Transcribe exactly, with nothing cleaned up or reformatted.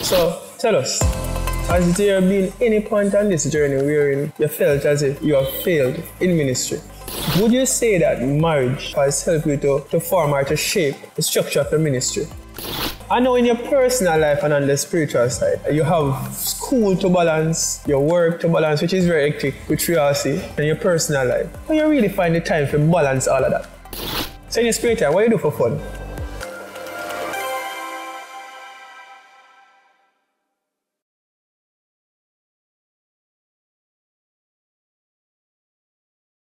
So, tell us, has there been any point on this journey wherein you felt as if you have failed in ministry? Would you say that marriage has helped you to, to form or to shape the structure of the ministry? I know in your personal life and on the spiritual side, you have school to balance, your work to balance, which is very hectic with T R C, and your personal life. But you really find the time to balance all of that. So in your spare time, what do you do for fun?